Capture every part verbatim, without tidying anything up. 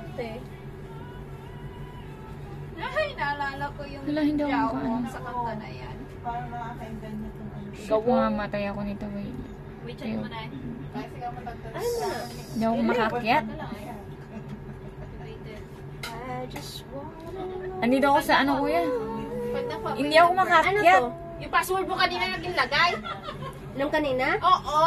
te. Ay, naalala ko yung Wala, hindi ako Yao makaano. sa kanta na yan. Parang nakakaingan niya itong ano. Shit, mamamatay ako nito, wait. Wait, check mo na eh. Kasi ka matagtalas. Hindi ako makakyat. I just wanna... Andito ako sa ano, kuya. Pag na- Hindi ako makakyat. Ano to? Yung password mo kanina naging lagay? Nung kanina? Oo.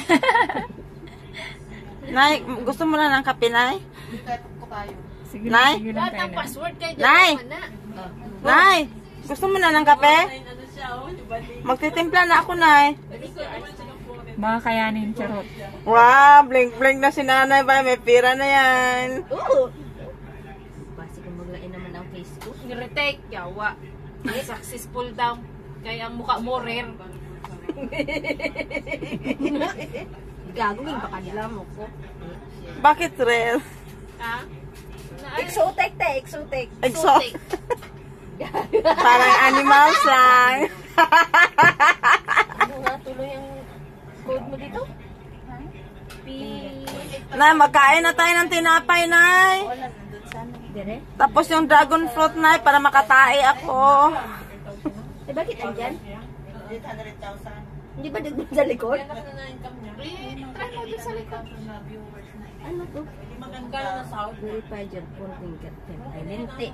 Nay, gusto mo na ng kape, Nay? Sige, Nay? sige lang Lahat tayo ng na. password kayo Nay! dyan na. Nay, gusto mo na ng kape? Magtitimpla na ako, Nay. Baka kayanin, charot. Wow, blink-blink na si Nanay ba? May pira na yan. Oo! Basi kung maglain naman ang Facebook. Retake, yawa. Successful daw. Kaya ang mukha mo rare. Gagawin pa kanila mo ko. Bakit rel? Ha? Exotic te, exotic. Exotic. Parang animals lang. Ano nga tuloy ang code mo dito? P... Nay, magkain na tayo ng tinapay, Nay. Dire? Tapos yung dragon fruit, Nay, para makatae ako. Eh bakit andyan? Hindi ba dagdag sa likod? Eh, try mo dun sa likod. Ano to? Verified your phone fingerprint. Identity.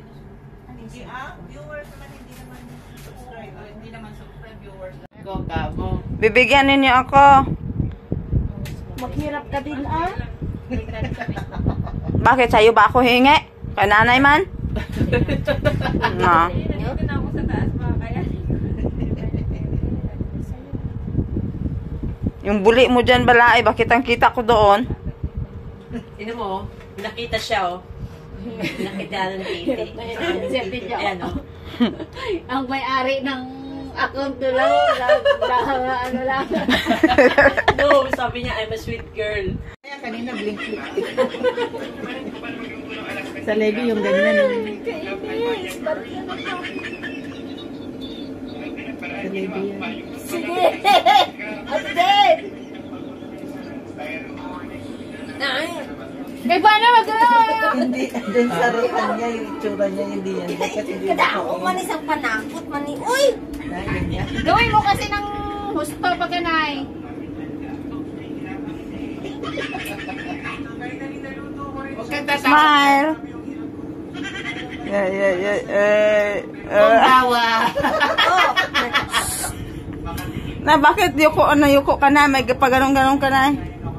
Bibigyan ninyo ako. Maghirap ka din ah. Bakit? Sa'yo ba ako hingi? Kay nanay man? No. Yung buli mo dyan balay, bakit ang kita ko doon? Sino mo? Nakita siya, oh. Nakita ng titi. Ayan, oh. Ang may-ari ng account to lang, ano lang. No, sabi niya, I'm a sweet girl. Kanina blink sa lady yung ganyan. Sa lady yan. Sige! Update! Kay paano mag-gano'n? Hindi, dun sa rutan niya, yung itsura niya, hindi yan. Bakit hindi Kada ako man isang panakot man ni, uy! Gawin mo kasi ng husto pag ganay. Smile! Yeah, yeah, yeah. Uh, uh, na, bakit yuko, ano, yuko ka na? May pag-ganong-ganong ka na?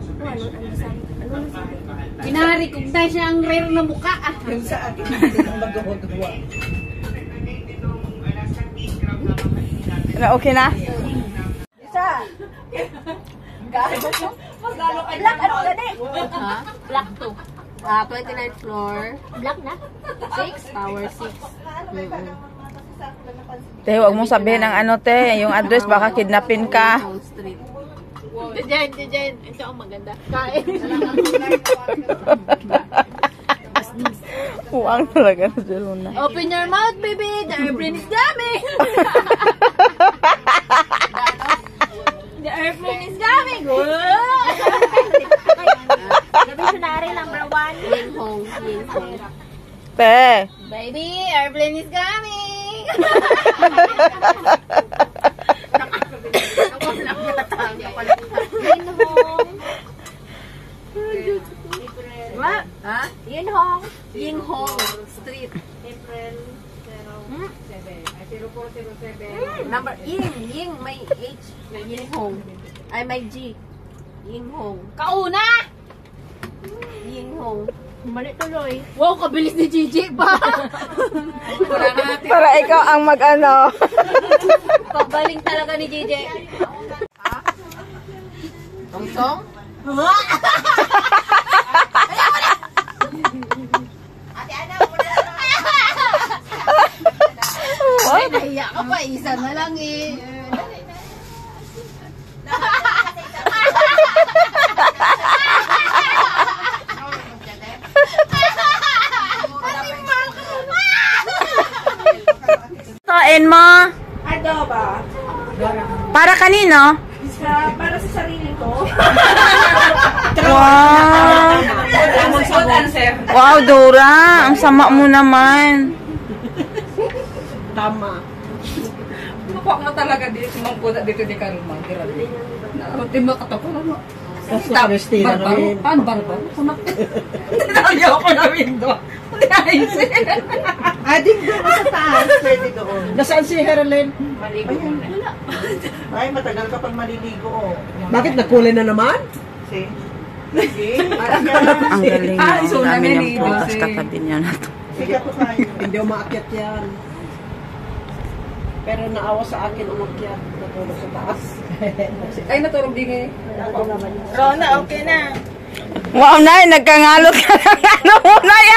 Pina-recognize niya ang rare na mukha. Ah. Yung sa akin, hindi lang magawa-gawa. Okay na? Isa! Gano? Magkano ka? Black ano gani? Ha? Black two. Ah, twenty-ninth floor. Black na? six? Tower six. Te, huwag mong sabihin ang ano, te. Yung address, baka kidnapin ka. Wall Street. Diyan, diyan. Ito ang maganda. Kain. Huwag talaga na dyan muna. Open your mouth, baby. The airplane is coming. The airplane is coming. Visionary number one. Ying Hong. Ying Hong. Te. Baby, airplane is coming. Ying Hong. What? Ha? Ying Hong. Ying Hong Street. April Hmm? zero four zero seven. Number Ying. Ying. May H. Ying Hong. Ay, may G. Ying Hong. Kauna! Ying Hong. Mali tuloy. Wow, kabilis ni Gigi ba? Para ikaw ang mag-ano. Pagaling talaga ni Gigi. Ha? Tong-tong? Ay, nahiya ka pa. Isa na lang eh. Tain mo. Adoba. Para kanino? Sa, para sa sarili ko. Wow. Wow, Dora. Ang sama mo naman. Tama. Nakuha nga talaga di sumangkuda dito di Karma. Rutin mo katapos mo. Barbaro? Paano barbaro? Ayaw ko na window. Hindi ayos eh. Ading doon sa taas, pwede doon. Nasaan si Herlin? Ay, matagal ka pang maliligo, oh. Bakit nagkulay na naman? See? Sige. Ang galing Ah, mo. so Ang dami ng naliligo prutas si- katabi niya na to. Sige po tayo. Hindi umaakyat yan. Pero naawa sa akin umakyat. Natulog sa taas. Ay, natulog din eh. Wow, Nay, nagkangalot ka ng ano mo, Nay.